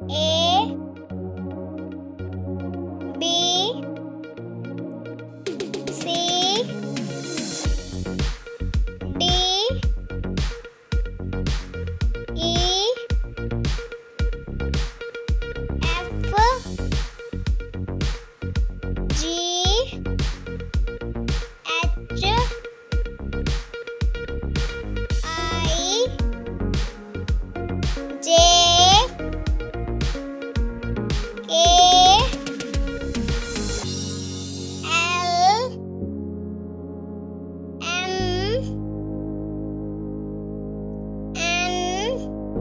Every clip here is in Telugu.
A B C D E F G H I J K L M N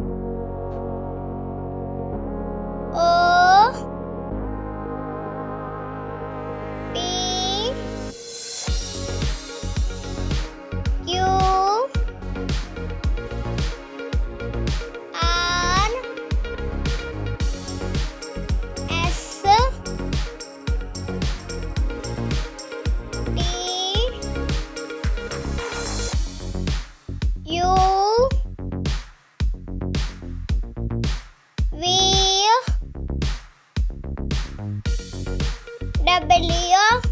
O P Q R S T U V W